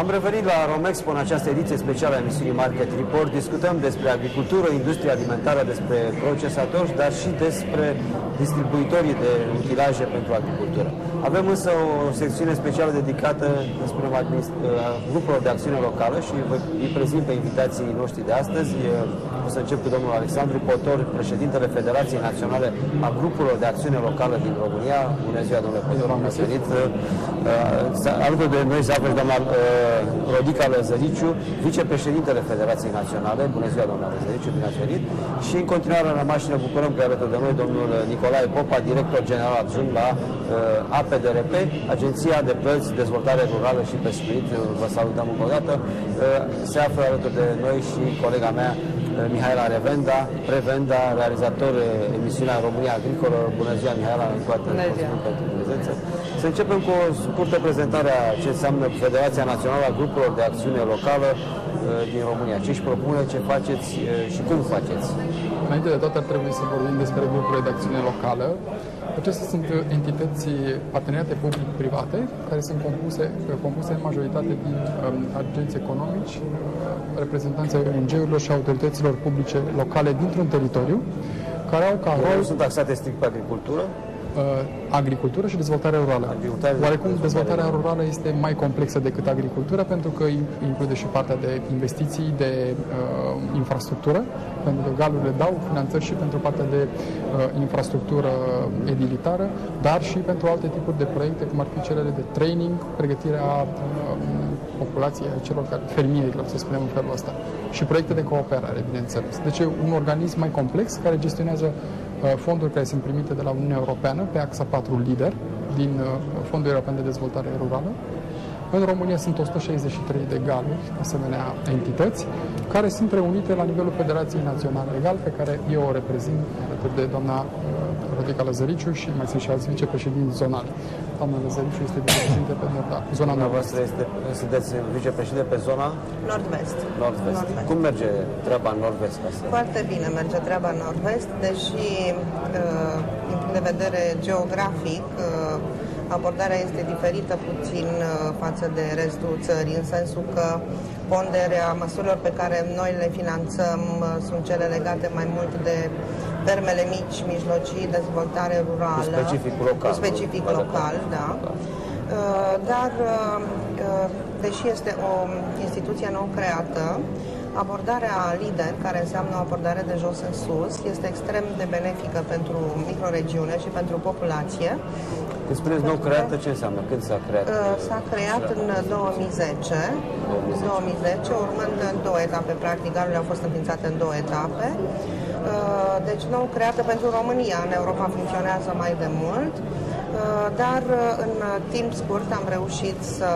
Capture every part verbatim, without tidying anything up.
Am revenit la Romexpo în această ediție specială a emisiunii Market Report. Discutăm despre agricultură, industrie alimentară, despre procesatori, dar și despre distribuitorii de utilaje pentru agricultură. Avem însă o secțiune specială dedicată, spunem, grupurilor de acțiune locală și vă îi prezint pe invitații noștri de astăzi. O să încep cu domnul Alexandru Potor, președintele Federației Naționale a Grupurilor de Acțiune Locală din România. Bună ziua, domnule Potor, am venit. Alături de noi se află doamna Rodica Lăzăriciu, vicepreședintele Federației Naționale. Bună ziua, doamna Lăzăriciu, bine ați venit. Și în continuare la mașină bucurăm că alături de noi domnul Nicolae Popa, director general adjunct la A P D R P, Agenția de Plăți, Dezvoltare Rurală și Pescuit. Vă salutăm încă o dată. Se află alături de noi și colega mea, Mihaela Revenda, Prevenda, realizator emisiunea România Agricolă. Bună ziua, Mihaela, încoată pentru prezență. Să începem cu o scurtă prezentare a ce înseamnă Federația Națională a Grupurilor de Acțiune Locală din România. Ce își propune, ce faceți și cum faceți? Înainte de toate ar trebui să vorbim despre grupurile de acțiune locală. Acestea sunt entități parteneriate public-private care sunt compuse, compuse în majoritate din um, agenți economici, reprezentanții O N G-urilor și autorităților publice locale dintr-un teritoriu, care au ca rol... Nu sunt taxate strict pe agricultură? Agricultură și dezvoltare rurală. Agricultură, Oarecum dezvoltarea rurală este mai complexă decât agricultura, pentru că include și partea de investiții, de uh, infrastructură, pentru că galurile dau finanțări și pentru partea de uh, infrastructură edilitară, dar și pentru alte tipuri de proiecte, cum ar fi cele de training, pregătirea uh, populației, celor care, fermierilor, să spunem în felul ăsta, și proiecte de cooperare, bineînțeles. Deci e un organism mai complex care gestionează fonduri care sunt primite de la Uniunea Europeană pe axa patru LEADER din Fondul European de Dezvoltare Rurală. În România sunt o sută șaizeci și trei de galuri, asemenea entități, care sunt reunite la nivelul Federației Naționale Legal, pe care eu o reprezint alături de doamna Rodica Lăzăriciu și mai sunt și alți vicepreședinți zonali. Doamna Lăzăriciu este vicepreședinte pe zona nord-vest. Sunteți vicepreședinte pe zona? Nord-vest. Nord-vest. Nord-vest. Cum merge treaba în nord-vest? Foarte bine merge treaba în nord-vest, deși din punct de vedere geografic abordarea este diferită puțin față de restul țării, în sensul că ponderea măsurilor pe care noi le finanțăm sunt cele legate mai mult de fermele mici, mijlocii, dezvoltare rurală, cu specific local, cu specific local, da. Dar, deși este o instituție nou creată, abordarea LEADER, care înseamnă o abordare de jos în sus, este extrem de benefică pentru microregiune și pentru populație. Când spuneți nou creată, ce înseamnă? Când s-a creat? S-a creat în două mii zece, două mii zece, urmând în două etape, practic, galurile au fost înființate în două etape. Deci nou creată pentru România, în Europa funcționează mai de mult, dar în timp scurt am reușit să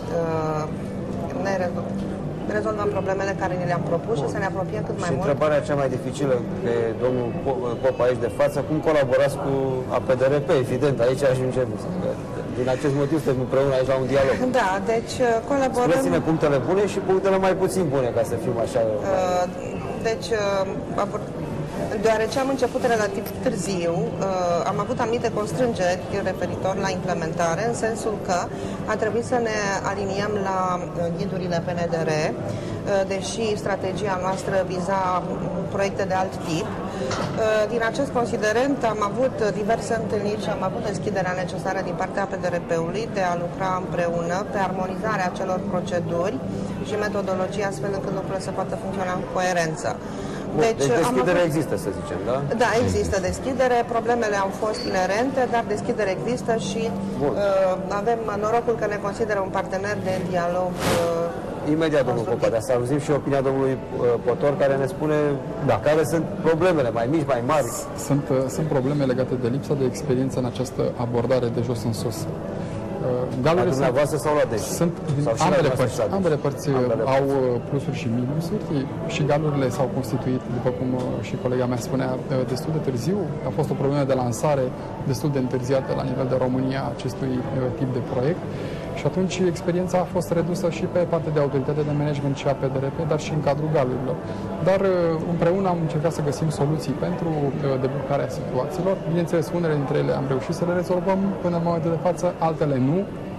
ne rezolvăm problemele care ne le-am propus și să ne apropiem cât mai și mult. Și întrebarea cea mai dificilă pe domnul Popa aici de față, cum colaborați cu A P D R P? Evident, aici ajungem. Din acest motiv suntem împreună aici la un dialog. Da, deci colaborăm... Spuneți-ne punctele bune și punctele mai puțin bune, ca să fim așa... Deci, deoarece am început relativ târziu, am avut anumite constrângeri referitor la implementare, în sensul că a trebuit să ne aliniem la ghidurile P N D R, deși strategia noastră viza proiecte de alt tip. Din acest considerent am avut diverse întâlniri și am avut deschiderea necesară din partea A P D R P-ului de a lucra împreună pe armonizarea acelor proceduri și metodologii, astfel încât lucrurile să poată funcționa în coerență. Deci, deci deschidere avut... există, să zicem, da? Da, există deschidere, problemele au fost inerente, dar deschidere există și uh, avem norocul că ne consideră un partener de dialog. Uh, Imediat, domnul Popa, dar să auzim și opinia domnului uh, Potor, care ne spune da. care sunt problemele, mai mici, mai mari. Sunt, uh, sunt probleme legate de lipsa de experiență în această abordare de jos în sus. Galurile la dumneavoastră sau la deci? Sunt ambele părți, ambele părți ambele au părți. plusuri și minusuri și galurile s-au constituit, după cum și colega mea spunea, destul de târziu. A fost o problemă de lansare destul de întârziată la nivel de România acestui tip de proiect. Și atunci experiența a fost redusă și pe partea de autoritate de management și A P D R P, dar și în cadrul galurilor. Dar împreună am încercat să găsim soluții pentru deblocarea situațiilor. Bineînțeles, unele dintre ele am reușit să le rezolvăm până în momentul de față, altele nu.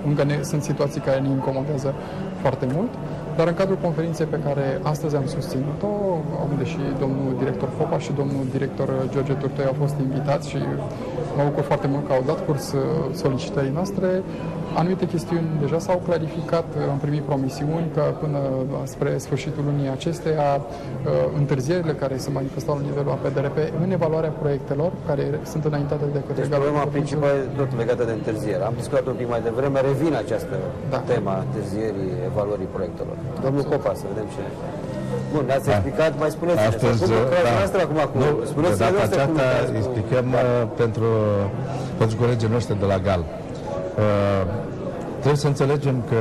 încă ne, sunt situații care ne incomodează foarte mult, dar în cadrul conferinței pe care astăzi am susținut-o, unde și domnul director Popa și domnul director George Turtoi au fost invitați și mă bucur foarte mult că au dat curs solicitării noastre, anumite chestiuni deja s-au clarificat, am primit promisiuni că până spre sfârșitul lunii acesteia întârzierile care se manifestau la nivelul A P D R P în evaluarea proiectelor care sunt înaintate de către deci problema principală tot legată de întârziere. Am discutat un pic mai devreme, revine această da. tema întârzierii evaluării proiectelor. Domnul Popa, să vedem ce... Bun, ne-ați da. explicat, mai spuneți-ne. Astăzi, cum lucrați da. noastră acum? Cu... Nu, spuneți de data aceasta cu... explicăm da. pentru, pentru colegii noștri de la G A L. Uh, trebuie să înțelegem că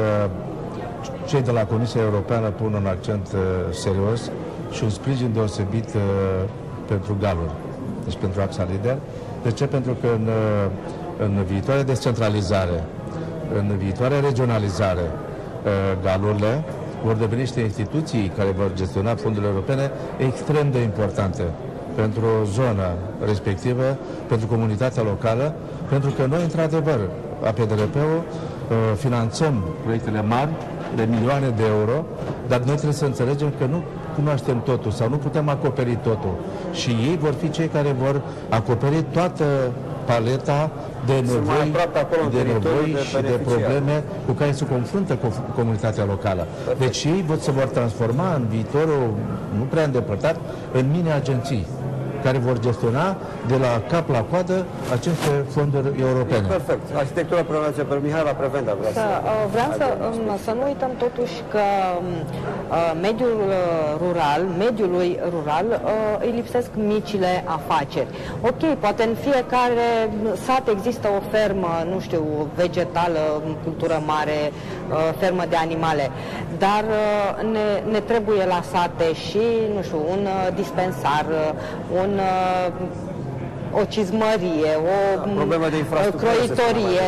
cei de la Comisia Europeană pun un accent uh, serios și un sprijin deosebit uh, pentru G A L-uri, deci pentru Axa Lider. De ce? Pentru că în, uh, în viitoarea descentralizare, în viitoarea regionalizare, uh, G A L-urile vor deveni niște instituții care vor gestiona fondurile europene extrem de importante pentru zona respectivă, pentru comunitatea locală, pentru că noi, într-adevăr, A P D R P-ul finanțăm proiectele mari de milioane de euro, dar noi trebuie să înțelegem că nu cunoaștem totul sau nu putem acoperi totul. Și ei vor fi cei care vor acoperi toată paleta de nevoi, de nevoi și de probleme cu care se confruntă comunitatea locală. Deci ei se vor transforma în viitorul, nu prea îndepărtat, în mini-agenții care vor gestiona de la cap la coadă aceste fonduri europene. Perfect. Arhitectura prevenție pe Mihaela Prevenda vrea să... Vreau să, să nu uităm totuși că mediul rural, mediului rural îi lipsesc micile afaceri. Ok, poate în fiecare sat există o fermă, nu știu, vegetală, cultură mare, fermă de animale, dar ne, ne trebuie la sate și, nu știu, un dispensar, un o cizmărie, o, o croitorie.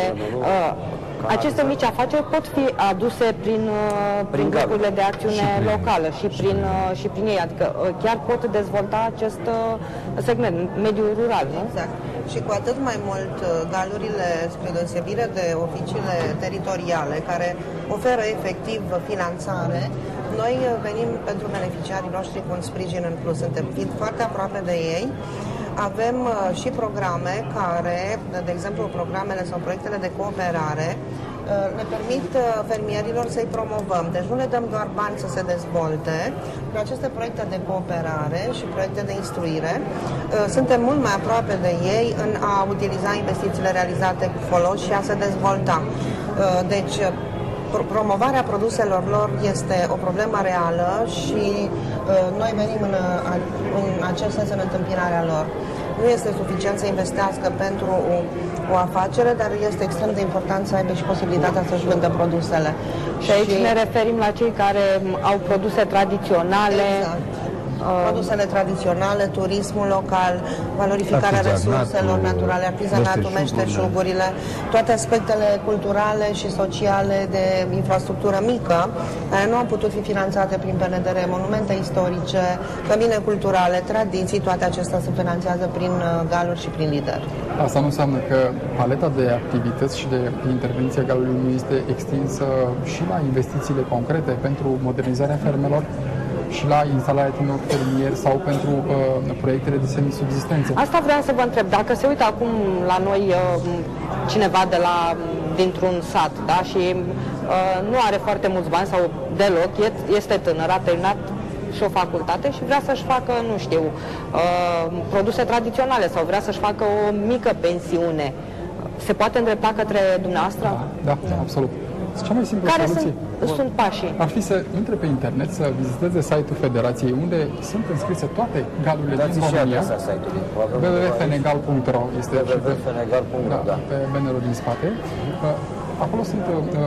Aceste mici afaceri pot fi aduse prin, prin grupurile de acțiune locală și prin, și prin ei, adică chiar pot dezvolta acest segment, mediul rural. Nu? Exact. Și cu atât mai mult galurile, spre deosebire de oficiile teritoriale, care oferă efectiv finanțare, noi venim pentru beneficiarii noștri cu un sprijin în plus. Suntem fiind foarte aproape de ei. Avem uh, și programe care, de exemplu, programele sau proiectele de cooperare, uh, ne permit uh, fermierilor să-i promovăm. Deci nu le dăm doar bani să se dezvolte. În aceste proiecte de cooperare și proiecte de instruire, uh, suntem mult mai aproape de ei în a utiliza investițiile realizate cu folos și a se dezvolta. Uh, deci, promovarea produselor lor este o problemă reală și uh, noi venim în, în acest sens în întâmpinarea lor. Nu este suficient să investească pentru o, o afacere, dar este extrem de important să aibă și posibilitatea să-și vândă produsele. Și aici și... ne referim la cei care au produse tradiționale. Exact. Produsele tradiționale, turismul local, valorificarea resurselor naturale, artizanatul, meșteșugurile, toate aspectele culturale și sociale de infrastructură mică, care nu au putut fi finanțate prin P N D R, monumente istorice, cămine culturale, tradiții, toate acestea se finanțează prin galuri și prin lider. Asta nu înseamnă că paleta de activități și de intervenție a galului nu este extinsă și la investițiile concrete pentru modernizarea fermelor și la instalarea tinerilor fermieri sau pentru uh, proiectele de semisubzistență. Asta vreau să vă întreb. Dacă se uită acum la noi uh, cineva de la, dintr-un sat, da, și uh, nu are foarte mulți bani sau deloc, este tânăr, a terminat și o facultate și vrea să-și facă, nu știu, uh, produse tradiționale sau vrea să-și facă o mică pensiune, se poate îndrepta către dumneavoastră? Da, da, da, absolut. Cea mai simplă Care soluție sunt, sunt pașii? Ar fi să intre pe internet, să viziteze site-ul Federației, unde sunt înscrise toate galurile din România. w w w punct fenegal punct ro este w w w punct fenegal punct ro, da, pe bannerul din spate. Acolo sunt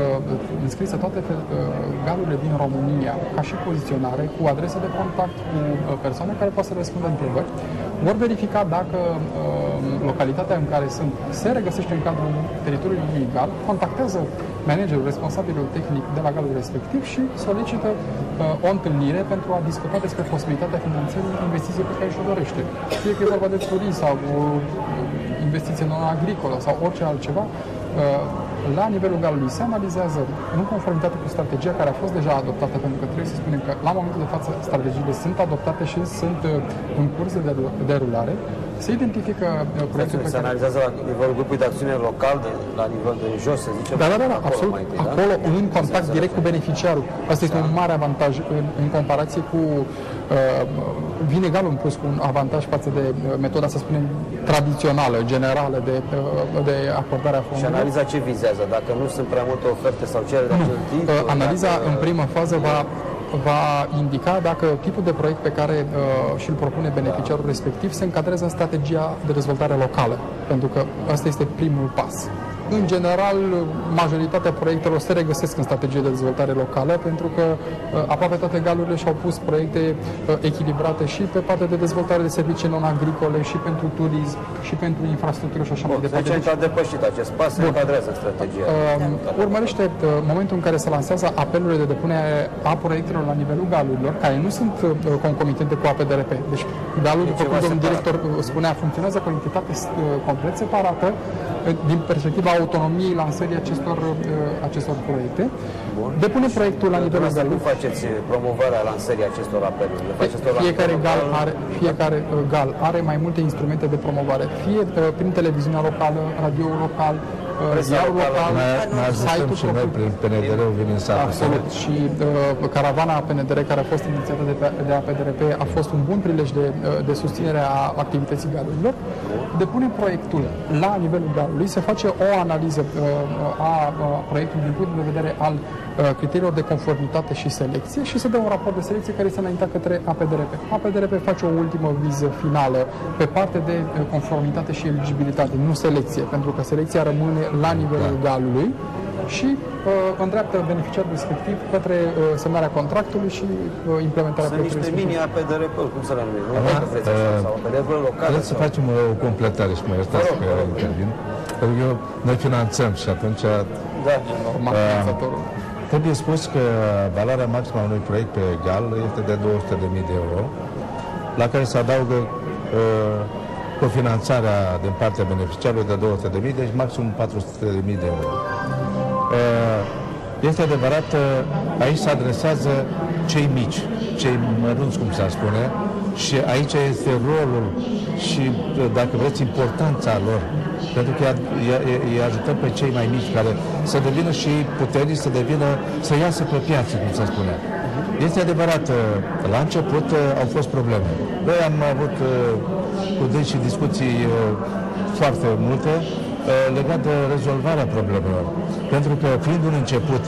uh, înscrise toate uh, galurile din România, ca și poziționare, cu adrese de contact, cu uh, persoane care pot să răspundă întrebări. Vor verifica dacă uh, localitatea în care sunt se regăsește în cadrul teritoriului legal, contactează managerul, responsabilul tehnic de la galul respectiv și solicită uh, o întâlnire pentru a discuta despre posibilitatea finanțării investiției pe care și-o dorește. Fie că e vorba de turism sau o investiție non-agricolă sau orice altceva, uh, la nivelul Galului se analizează în conformitate cu strategia care a fost deja adoptată, pentru că trebuie să spunem că la momentul de față strategiile sunt adoptate și sunt în curs de derulare. Se identifică proiectul pe Se analizează la nivelul grupului de acțiune local, de, la nivel de jos, să zicem. Da, da, da, da acolo, absolut. Întâi, acolo, da? în contact direct cu beneficiarul. Asta este un mare avantaj în, în comparație cu uh, vine egal în plus cu un avantaj față de uh, metoda, să spunem, tradițională, generală de, uh, de acordare a fondurilor. Și analiza ce vizează? Dacă nu sunt prea multe oferte sau cereri de acel tip? Uh, analiza dacă... în primă fază va va indica dacă tipul de proiect pe care uh, și-l propune beneficiarul da. respectiv se încadrează în strategia de dezvoltare locală, pentru că asta este primul pas. În general, majoritatea proiectelor se regăsesc în strategie de dezvoltare locală, pentru că uh, aproape toate galurile și-au pus proiecte uh, echilibrate și pe partea de dezvoltare de servicii non-agricole, și pentru turism, și pentru infrastructură și așa mai departe. Deci, a depășit acest pas, se încadrează în strategia. Uh, urmărește uh, momentul în care se lansează apelurile de depunere a proiectelor la nivelul galurilor, care nu sunt uh, concomitente cu A P D R P. Deci, galul, după cum domnul director spunea, funcționează cu o entitate uh, complet separată uh, din perspectiva autonomiei lansării acestor, uh, acestor proiecte. Bun. Depune proiectul la nivelul galului. Cum faceți promovarea lansării acestor apeluri? Fiecare gal are, fiecare uh, gal are mai multe instrumente de promovare, fie uh, prin televiziunea locală, radioul local, ziarul local, site-ul și noi prin P N D R-ul vin în sat. Absolut. Și uh, caravana P N D R care a fost inițiată de, de A P D R P a fost un bun prilej de, de susținere a activității galurilor. Depune proiectul la nivelul galului, se face o analiză uh, a, a proiectului din punct de vedere al uh, criteriilor de conformitate și selecție și se dă un raport de selecție care se înaintea către A P D R P. A P D R P face o ultimă viză finală pe partea de conformitate și eligibilitate, nu selecție, pentru că selecția rămâne la nivelul da. galului și uh, îndreaptă beneficiarul respectiv către uh, semnarea contractului și uh, implementarea proiectului. Sunt niște mini A P D R P-uri, cum să le numim? Nu uh, vreți asta, sau A P D R P-uri locale? Trebuie să facem o completare și mă iertați că intervin. Pentru că noi finanțăm și atunci... Da, normal, finanțatorul. Trebuie spus că valoarea maximă a unui proiect pe gal este de două sute de mii de euro, la care se adaugă uh, cofinanțarea din partea beneficiarului de două sute de mii, deci maxim patru sute de mii de euro. Este adevărat, aici se adresează cei mici, cei mărunți, cum se spune, și aici este rolul și, dacă vreți, importanța lor, pentru că îi ajutăm pe cei mai mici care să devină și puternici, să devină, să iasă pe piață, cum se spune. Este adevărat, la început au fost probleme. Noi am avut cu dâns și discuții foarte multe legat de rezolvarea problemelor. Pentru că, fiind un început,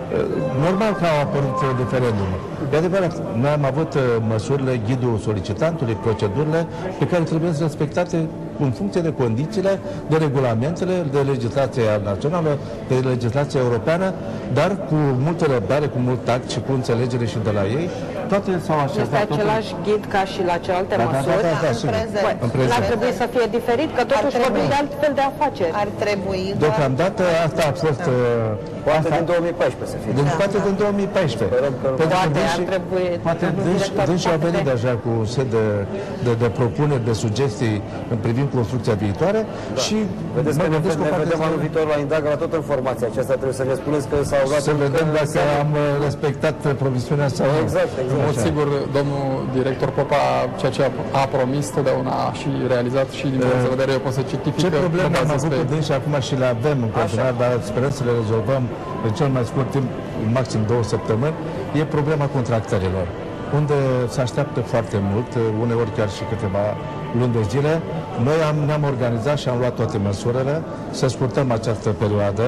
normal că au apărut referendumul. De adevărat, noi am avut măsurile, ghidul solicitantului, procedurile pe care trebuie să respectate în funcție de condițiile, de regulamentele, de legislația națională, de legislația europeană, dar cu multă răbdare, cu mult tact și cu înțelegere și de la ei. Toate s-au așezat. Este același totul... ghid ca și la celelalte da, măsuri? Da, da, da, da, în prezent. în prezent. N-ar trebui să fie diferit, că totuși vorbim de altfel de afaceri. Ar trebui... Deocamdată asta a fost... Da. Poate din două mii paisprezece să fie. Din, da, poate da. din două mii paisprezece. Poate ar trebui... Poate dânsi au venit deja cu un set de, de, de propuneri, de sugestii în privind construcția viitoare da. și... Vedeți că ne, ne vedem anul viitor la Indagra, tot în formația aceasta, trebuie să ne spuneți că s-au luat... Să vedem dacă am respectat promisiunea sau... Exact, exact. În mod sigur, domnul director Popa, ceea ce a promis totdeauna și realizat și din punct de vedere, eu pot să certific... Ce probleme am avut cu dânsi acum și le avem în continuare, dar sperăm să le rezolvăm în cel mai scurt timp, maxim două săptămâni, e problema contractărilor, unde se așteaptă foarte mult, uneori chiar și câteva luni de zile. Noi am, ne-am organizat și am luat toate măsurile să scurtăm această perioadă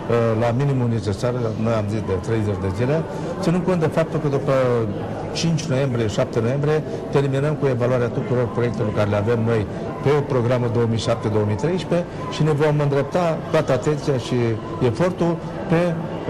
la minimul necesar, noi am zis de treizeci de zile, ținând cont de faptul că după cinci noiembrie, șapte noiembrie, terminăm cu evaluarea tuturor proiectelor care le avem noi pe programul două mii șapte două mii treisprezece și ne vom îndrepta toată atenția și efortul pe,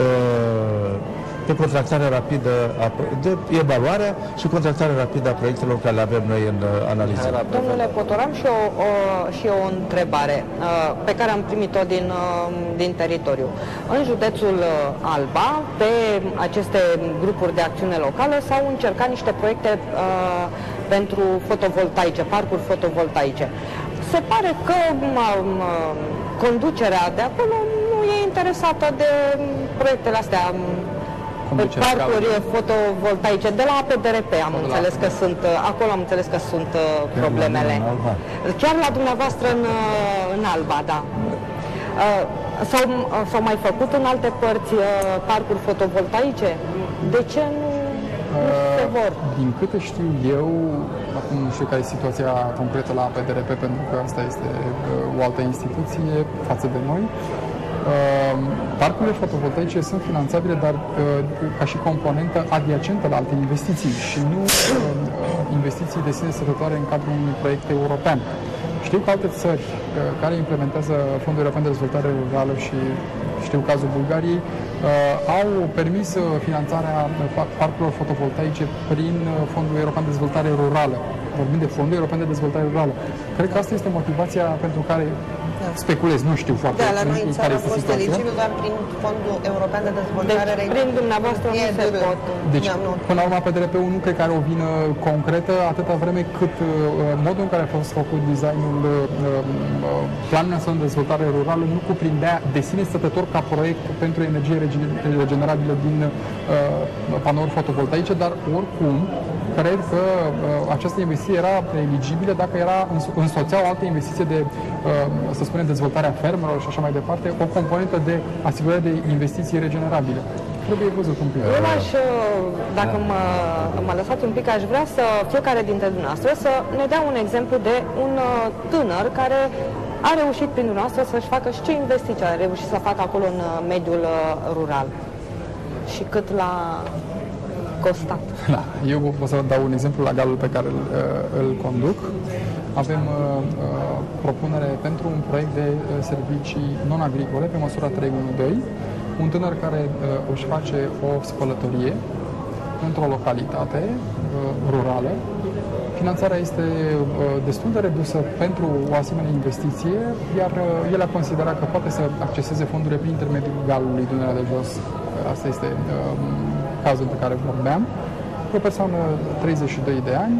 pe contractarea rapidă, a, de evaluarea și contractarea rapidă a proiectelor care le avem noi în analiză. Domnule Potor, am și o, o, și o întrebare pe care am primit-o din, din teritoriu. În județul Alba, pe aceste grupuri de acțiune locală s-au încercat niște proiecte uh, pentru fotovoltaice, parcuri fotovoltaice. Se pare că um, conducerea de acolo nu e interesată de proiectele astea, parcuri fotovoltaice, de la A P D R P am înțeles că sunt, acolo am înțeles că sunt problemele. Chiar la dumneavoastră în, în Alba, da. S-au, s-au mai făcut în alte părți parcuri fotovoltaice? De ce nu, nu se vor? Din câte știu eu, acum nu știu care e situația concretă la A P D R P, pentru că asta este o altă instituție față de noi. Parcurile fotovoltaice sunt finanțabile, dar ca și componentă adiacentă la alte investiții și nu investiții de sine stătătoare în cadrul unui proiect european. Știu că alte țări care implementează Fondul European de Dezvoltare Rurală și știu cazul Bulgariei, au permis finanțarea parcurilor fotovoltaice prin Fondul European de Dezvoltare Rurală. Vorbim de Fondul European de Dezvoltare Rurală. Cred că asta este motivația pentru care speculez, nu știu foarte bine. Da, la noi în țară care a fost eligibil doar prin Fondul European de Dezvoltare. Deci, prin dumneavoastră nu se pot. Deci, până la urmă, P D R P-ul nu cred că are o vină concretă, atâta vreme cât uh, modul în care a fost făcut designul uh, uh, Planul Național de Dezvoltare Rurală nu cuprindea de sine stătător ca proiect pentru energie regenerabilă din uh, panouri fotovoltaice, dar oricum cred că uh, această investiție era eligibilă dacă era însoțeau alte investiții de, uh, să spunem, dezvoltarea fermelor și așa mai departe, o componentă de asigurare de investiții regenerabile. Trebuie văzut un pic. Eu aș, dacă mă, mă lăsați un pic, aș vrea să fiecare dintre dumneavoastră să ne dea un exemplu de un tânăr care a reușit prin dumneavoastră să-și facă și ce investiții a reușit să facă acolo în mediul rural. Și cât l-a costat. Da, eu o să dau un exemplu la galul pe care îl, îl conduc. Avem uh, propunere pentru un proiect de uh, servicii non-agricole pe măsura trei unu doi. Un tânăr care uh, își face o spălătorie într-o localitate uh, rurală. Finanțarea este uh, destul de redusă pentru o asemenea investiție, iar uh, el a considerat că poate să acceseze fondurile prin intermediul galului Dunărea de Jos. Asta este uh, cazul pe care vorbeam. O persoană treizeci și doi de ani.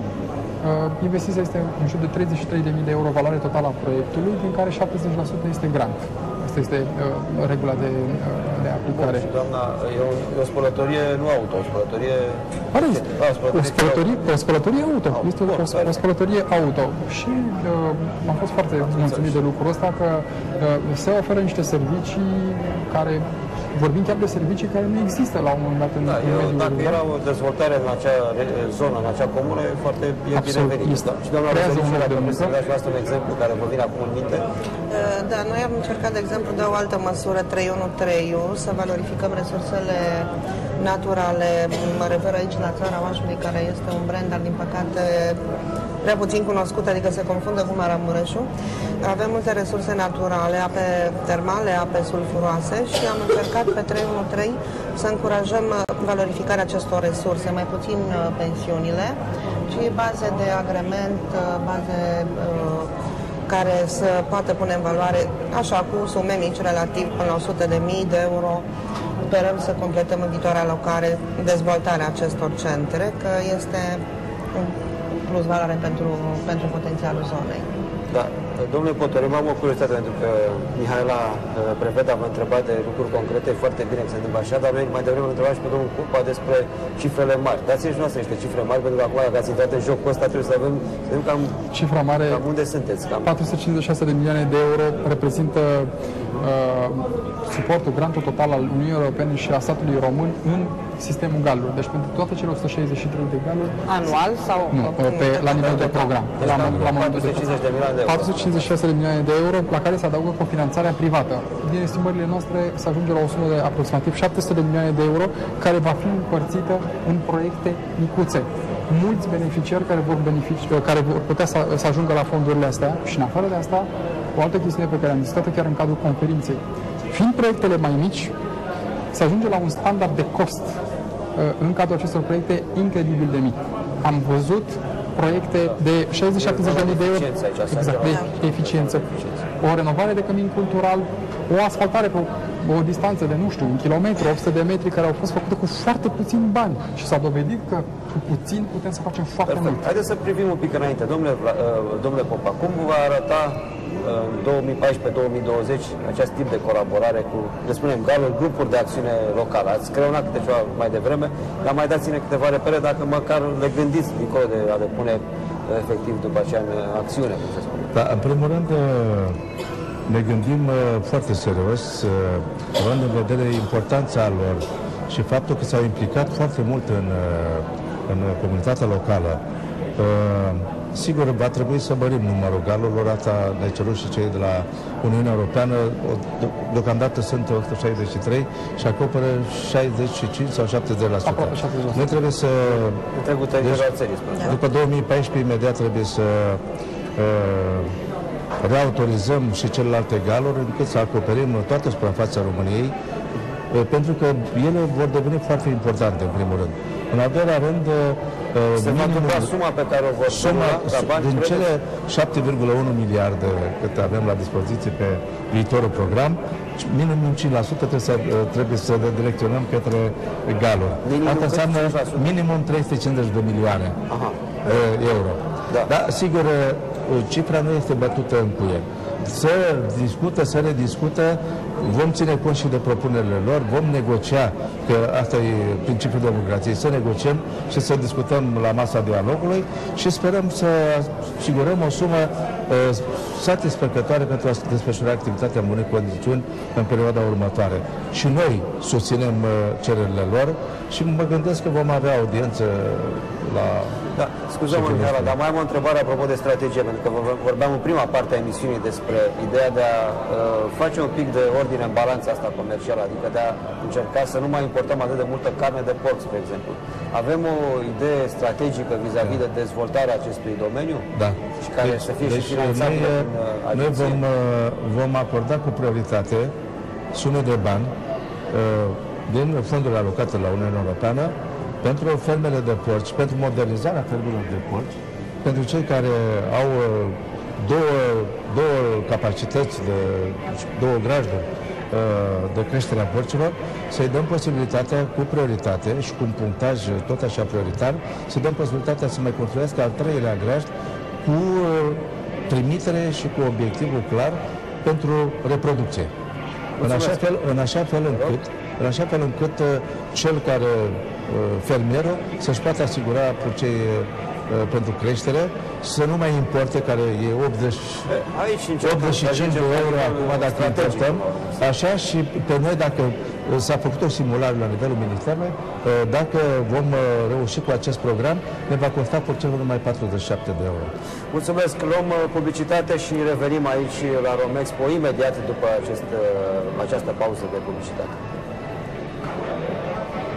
Uh, investiția este în jur de treizeci și trei de mii de euro valoare totală a proiectului, din care șaptezeci la sută este grant. Asta este uh, regula de, uh, de aplicare. Bun, și doamna, e o, e o spălătorie nu auto, o spălătorie... Are, a, o, spălătorie, o spălătorie auto. auto. Este o, o spălătorie auto. Și uh, am fost foarte mulțumit de lucrul ăsta, că uh, se oferă niște servicii care... Vorbim chiar de servicii care nu există la un moment dat în da, mediul. Dacă rural. Era o dezvoltare în acea zonă, în acea comună, e foarte binevenit. Da. Și doamna Răzărișu, dacă vreți să dați asta un exemplu care vă vine acum în minte? Da, noi am încercat, de exemplu, de o altă măsură, trei unu trei, să valorificăm resursele naturale. Mă refer aici la Țara Oașului, care este un brand, dar din păcate prea puțin cunoscut, adică se confundă cu Maramureșul. Avem multe resurse naturale, ape termale, ape sulfuroase și am încercat pe trei unu trei să încurajăm valorificarea acestor resurse, mai puțin pensiunile, ci baze de agrement, baze uh, care să poată pune în valoare, așa, cu sume mici relativ, până la o sută de mii de euro. Sperăm să completăm în viitoarea alocare dezvoltarea acestor centre, că este un plus valoare pentru, pentru potențialul zonei. Da. Domnule Potori, m-am o curiozitate, pentru că Mihaela Preveda v-a întrebat de lucruri concrete, foarte bine că se întâmplă așa, dar noi mai devreme am întrebat și pe domnul Cupa despre cifrele mari. Dați-ne și noastră niște cifre mari, pentru că acum, dacă ați intrat în jocul ăsta, trebuie să avem, să vedem cam, cifra mare, cam unde sunteți. Cam. patru sute cincizeci și șase de milioane de euro reprezintă uh, suportul, grantul total al Uniunii Europene și a statului român în sistemul galului. Deci pentru toate cele o sută șaizeci și trei de galuri. Anual sau? Nu, pe, la nivel de program. La, la patru sute cincizeci de milioane de euro. patru sute cincizeci și șase de milioane de euro, la care se adaugă cofinanțarea privată. Din estimările noastre se ajunge la o sumă de aproximativ șapte sute de milioane de euro, care va fi împărțită în proiecte micuțe. Mulți beneficiari care vor, benefici, care vor putea să, să ajungă la fondurile astea și, în afară de asta, o altă chestiune pe care am discutat-o chiar în cadrul conferinței. Fiind proiectele mai mici, se ajunge la un standard de cost în cadrul acestor proiecte incredibil de mic. Am văzut proiecte de șaizeci șaptezeci de mii de euro, exact, de eficiență, o renovare de cămin cultural, o asfaltare pe o distanță de, nu știu, un kilometru, opt sute de metri, care au fost făcute cu foarte puțini bani și s-a dovedit că cu puțin putem să facem foarte Perfect. mult. Haideți să privim un pic înainte. Domnule, domnule Popa, cum va arăta în două mii paisprezece două mii douăzeci acest tip de colaborare cu, le spunem, galuri, grupuri de acțiune locală. Ați creionat câte ceva mai devreme, dar mai dați-ne câteva repere dacă măcar le gândiți dincolo de a le pune efectiv după aceea în acțiune, cum se spune. Da, în primul rând ne gândim foarte serios, având în vedere importanța lor și faptul că s-au implicat foarte mult în, în comunitatea locală. Sigur, va trebui să mărim numărul galurilor, asta ne-a cerut și cei de la Uniunea Europeană. Deocamdată sunt o sută șaizeci și trei și acoperă șaizeci și cinci sau șaptezeci la sută. Noi trebuie să... Deci, după două mii paisprezece, imediat trebuie să uh, reautorizăm și celelalte galuri, încât să acoperim toată suprafața României, uh, pentru că ele vor deveni foarte importante, în primul rând. În al doilea rând, se va dubla suma pe care o vor suma, din cele șapte virgulă unu miliarde cât avem la dispoziție pe viitorul program, minimum cinci la sută trebuie să, trebuie să redirecționăm către galuri. Asta înseamnă minimum trei sute cincizeci de milioane Aha. euro. Da. Dar, sigur, cifra nu este bătută în cuie. Să discută, să rediscută, vom ține cont și de propunerile lor, vom negocia, că asta e principiul democrației, să negociem și să discutăm la masa dialogului și sperăm să asigurăm o sumă uh, satisfăcătoare pentru a desfășura activitatea în bune condiții în perioada următoare. Și noi susținem uh, cererile lor și mă gândesc că vom avea audiență la... Da, scuză-mă, Mihaela, dar mai am o întrebare apropo de strategie, pentru că vorbeam în prima parte a emisiunii despre ideea de a uh, face un pic de ordine în balanța asta comercială, adică de a încerca să nu mai importăm atât de multă carne de porc, spre exemplu. Avem o idee strategică vis-a-vis -vis de dezvoltarea acestui domeniu? Da. Și care deci, să fie deci și finanțat noi, în uh, noi vom, uh, vom acorda cu prioritate sume de bani uh, din fondurile alocate la Uniunea Europeană pentru fermele de porci, pentru modernizarea fermelor de porci, pentru cei care au două, două capacități, de, două grajduri de creștere a porcilor, să-i dăm posibilitatea cu prioritate și cu un punctaj tot așa prioritar, să dăm posibilitatea să mai construiască al treilea grajd cu trimitere și cu obiectivul clar pentru reproducție. În așa fel, în așa fel încât, în așa fel încât cel care fermierul să-și poată asigura cei pentru creștere, să nu mai importe, care e optzeci, optzeci și cinci de euro acum dacă importăm, așa, și pe noi, dacă s-a făcut o simulare la nivelul Ministerului, dacă vom reuși cu acest program, ne va costa porcelul numai patruzeci și șapte de euro. Mulțumesc, luăm publicitate și revenim aici la Romexpo imediat după acest, această pauză de publicitate.